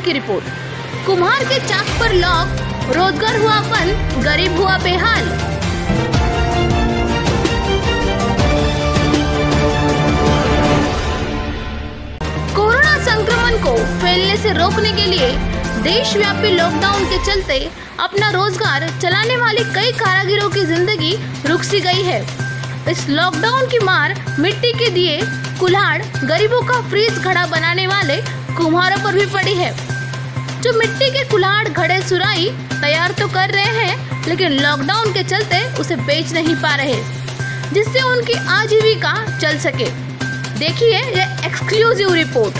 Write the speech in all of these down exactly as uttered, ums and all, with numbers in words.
की रिपोर्ट। कुम्हार के चाक पर लॉक, रोजगार हुआ बंद, गरीब हुआ बेहाल। कोरोना संक्रमण को फैलने से रोकने के लिए देशव्यापी लॉकडाउन के चलते अपना रोजगार चलाने वाले कई कारीगरों की जिंदगी रुक सी गई है। इस लॉकडाउन की मार मिट्टी के दिए, कुल्हाड़, गरीबों का फ्रीज घड़ा बनाने वाले कुम्हारों पर भी पड़ी है, जो मिट्टी के कुल्हाड़, घड़े, सुराही तैयार तो कर रहे हैं, लेकिन लॉकडाउन के चलते उसे बेच नहीं पा रहे, जिससे उनकी आजीविका चल सके। देखिए ये एक्सक्लूसिव रिपोर्ट।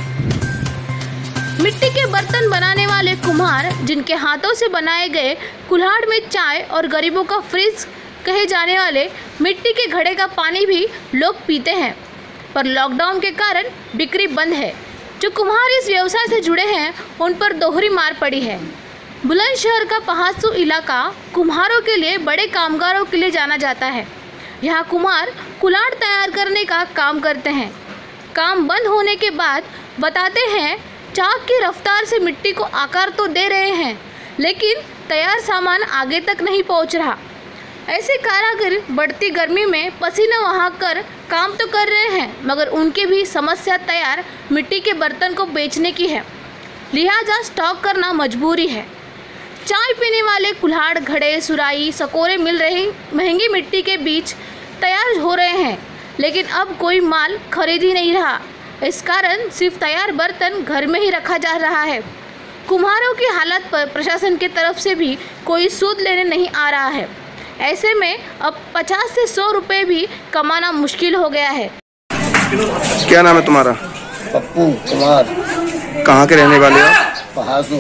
मिट्टी के बर्तन बनाने वाले कुम्हार, जिनके हाथों से बनाए गए कुल्हाड़ में चाय और गरीबों का फ्रिज कहे जाने वाले मिट्टी के घड़े का पानी भी लोग पीते हैं, पर लॉकडाउन के कारण बिक्री बंद है। जो कुम्हार इस व्यवसाय से जुड़े हैं, उन पर दोहरी मार पड़ी है। बुलंदशहर का पहासू इलाका कुम्हारों के लिए बड़े कामगारों के लिए जाना जाता है। यहाँ कुम्हार कुल्हाड़ तैयार करने का काम करते हैं। काम बंद होने के बाद बताते हैं, चाक की रफ्तार से मिट्टी को आकार तो दे रहे हैं, लेकिन तैयार सामान आगे तक नहीं पहुंच रहा। ऐसे कारीगर बढ़ती गर्मी में पसीना बहाकर काम तो कर रहे हैं, मगर उनकी भी समस्या तैयार मिट्टी के बर्तन को बेचने की है, लिहाजा स्टॉक करना मजबूरी है। चाय पीने वाले कुल्हाड़, घड़े, सुराही, सकोरे मिल रहे महंगी मिट्टी के बीच तैयार हो रहे हैं, लेकिन अब कोई माल खरीद ही नहीं रहा। इस कारण सिर्फ तैयार बर्तन घर में ही रखा जा रहा है। कुम्हारों की हालत पर प्रशासन की तरफ से भी कोई सूद लेने नहीं आ रहा है। ऐसे में अब पचास से सौ रुपए भी कमाना मुश्किल हो गया है। क्या नाम है तुम्हारा? पप्पू कुमार। कहाँ के रहने वाले हो? पहासू।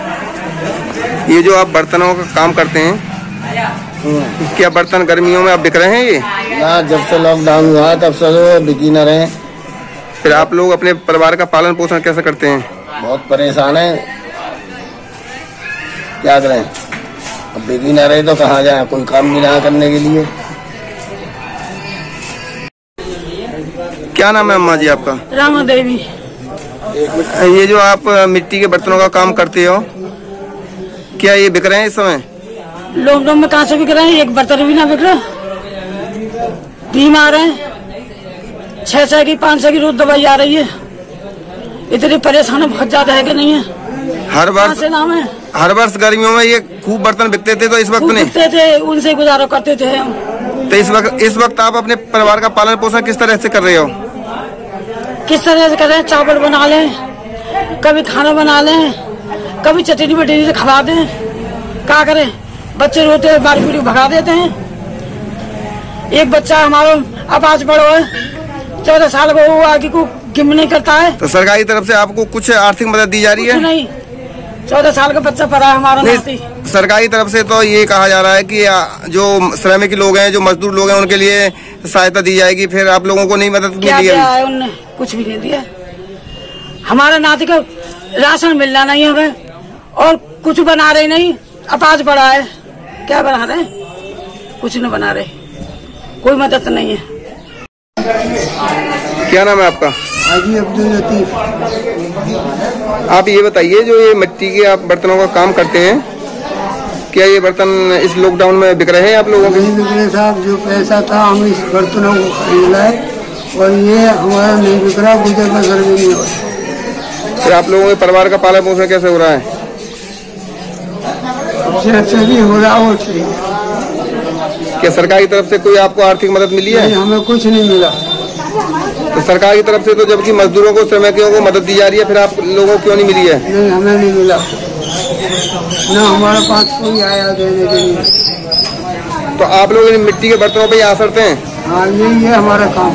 ये जो आप बर्तनों का काम करते हैं, क्या बर्तन गर्मियों में आप बिक रहे हैं? ये ना, जब से लॉकडाउन हुआ तब से बिकी न रहे। फिर आप लोग अपने परिवार का पालन पोषण कैसे करते हैं? बहुत परेशान है, क्या करें, अब बिकी न रहे तो कहाँ जाए, कोई काम भी ना करने के लिए। क्या नाम है अम्मा जी आपका? रामा देवी। ये जो आप मिट्टी के बर्तनों का काम करते हो, क्या ये बिक रहे हैं इस समय? लॉकडाउन में कहाँ से बिक रहे हैं? एक बर्तन भी ना बिक रहा। भीम आ रहे हैं, छह सौ की पाँच सौ की रोज दवाई आ रही है। इतनी परेशानी बहुत ज्यादा है कि नहीं है? हर वर्ष से नाम है, हर वर्ष गर्मियों में ये खूब बर्तन बिकते थे, तो इस वक्त नहीं बिकते थे, उनसे गुजारा करते थे हम। तो इस वक्त इस वक्त आप अपने परिवार का पालन पोषण किस तरह से कर रहे हो? किस तरह से कर रहे हैं? चावल बना लें, कभी खाना बना लें, कभी चटनी बटनी से खवा दें। क्या करें, बच्चे रोते हैं, बारी पीड़ी भगा देते हैं। एक बच्चा हमारा अब आज बड़ो है, चौदह साल का, वो आगे को गिम नहीं करता है। तो सरकारी तरफ से आपको कुछ आर्थिक मदद दी जा रही है? नहीं, चौदह साल का बच्चा पढ़ा है हमारा। नहीं, सरकारी तरफ से तो ये कहा जा रहा है कि जो श्रमिक लोग हैं, जो मजदूर लोग हैं, उनके लिए सहायता दी जाएगी। फिर आप लोगों को नहीं मदद मिली है? उनने कुछ भी नहीं दिया। हमारे नाती का राशन मिल रहा नहीं हमें, और कुछ बना रहे नहीं। अपाज पड़ा है, क्या बना रहे? कुछ न बना रहे, कोई मदद नहीं है। क्या नाम है आपका? हाजी अब्दुल लतीफ। आप ये बताइए, जो ये मिट्टी के आप बर्तनों का काम करते हैं, क्या ये बर्तन इस लॉकडाउन में बिक रहे हैं आप लोगों के? नहीं बिक रहे साहब, जो पैसा था हम इस बर्तनों को खरीद लाए, और ये हमारा नहीं बिक रहा, गुजर बसर भी नहीं हो रहा। फिर आप लोगों के परिवार का पालन पोषण कैसे हो रहा है? सबसे अच्छा भी हो रहा हो सही। क्या सरकार की तरफ से कोई आपको आर्थिक मदद मिली है? नहीं, हमें कुछ नहीं मिला। तो सरकार की तरफ से तो जबकि मजदूरों को, श्रमिकों को मदद दी जा रही है, फिर आप लोगों को क्यों नहीं मिली है? नहीं, हमें नहीं मिला, ना हमारे पास कोई आया देने के लिए। तो आप लोग इन मिट्टी के बर्तनों पे ही आसरते हैं? हाँ, यही है हमारा काम।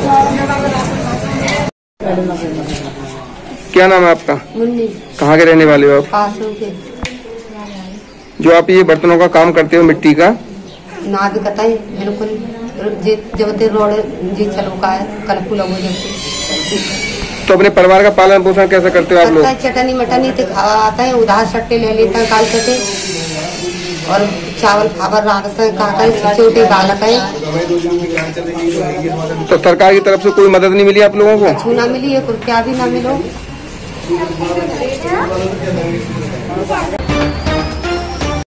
क्या नाम है आपका? मुन्नी। कहाँ के रहने वाले हो आप? पासों के। जो आप ये बर्तनों का काम करते हो मिट्टी का, ना भी कहता है बिल्कुल, जब ते रोड जी चलो का है कल फूल हो जाते। तो अपने परिवार का पालन पोषण कैसे करते हो आप लोग? चटनी मटनी तो खावा आता है, उधार सट्टे ले लेते हैं काल से, और चावल खावर राखते हैं, का छोटे बालक है। तो सरकार की तरफ से कोई मदद नहीं मिली आप लोगों को? छू ना मिली, एक रुपया भी ना मिलो। है।